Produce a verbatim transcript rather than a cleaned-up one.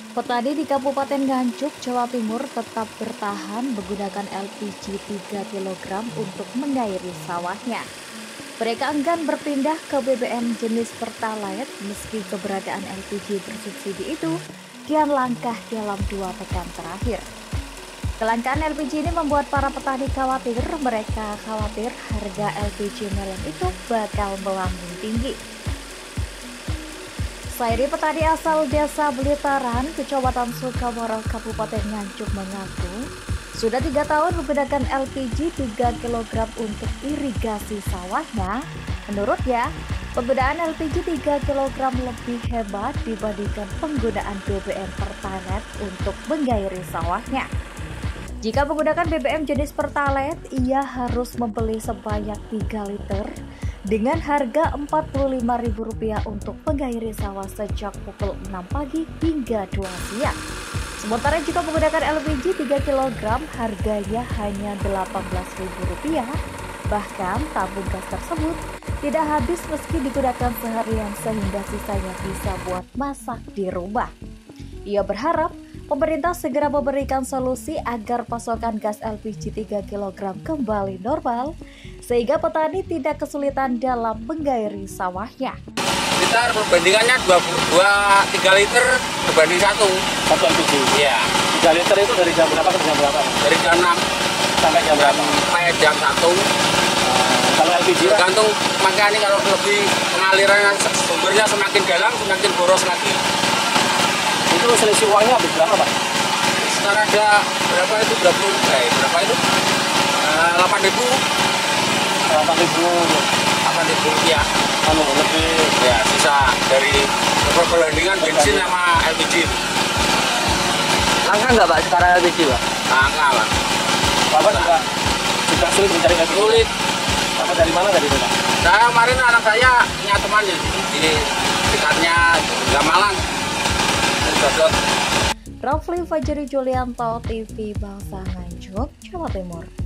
Petani di Kabupaten Nganjuk, Jawa Timur tetap bertahan menggunakan L P G tiga kilogram untuk mengairi sawahnya. Mereka enggan berpindah ke B B M jenis Pertalite meski keberadaan L P G bersubsidi itu kian langka dalam dua pekan terakhir. Kelangkaan L P G ini membuat para petani khawatir. Mereka khawatir harga L P G melon itu bakal melambung tinggi. Sairi, petani asal Desa Belitaran, Kecamatan Sukamoro, Kabupaten Nganjuk mengaku sudah tiga tahun menggunakan L P G tiga kilogram untuk irigasi sawahnya. Menurutnya, penggunaan L P G tiga kilogram lebih hebat dibandingkan penggunaan B B M Pertalite untuk mengairi sawahnya. Jika menggunakan B B M jenis Pertalite, ia harus membeli sebanyak tiga liter dengan harga empat puluh lima ribu rupiah untuk mengairi sawah sejak pukul enam pagi hingga dua siang. Sementara jika menggunakan L P G tiga kilogram, harganya hanya delapan belas ribu rupiah. Bahkan tabung gas tersebut tidak habis meski digunakan seharian sehingga sisanya bisa buat masak di rumah. Ia berharap pemerintah segera memberikan solusi agar pasokan gas L P G tiga kilogram kembali normal sehingga petani tidak kesulitan dalam mengairi sawahnya. Kita perbandingannya dua, tiga liter berbanding satu. Satu L P G? Iya. tiga liter itu dari jam berapa ke jam berapa? Dari jam enam sampai jam berapa? Sampai jam satu. Uh, kalau L P G? Tergantung, makanya kalau lebih pengaliran sumbernya semakin dalam, semakin boros lagi. Itu selisih uangnya habis berapa, Pak? Sekarang ada berapa itu? Berapa, eh, berapa itu? Uh, delapan ribu. delapan ribu. delapan ribu rupiah. Anu, lebih ya sisa dari perbandingan bensin sama L P G. Langka nggak, Pak, sekarang L P G, Pak? Langka lah. Bapak juga juga sulit mencari L P G? Sulit. Bapak dari mana tadi, Pak? Saya kemarin anak saya punya teman di, di dekatnya Gamalang. Rafli Fajri Julianto, T V Bangsa Nganjuk, Jawa Timur.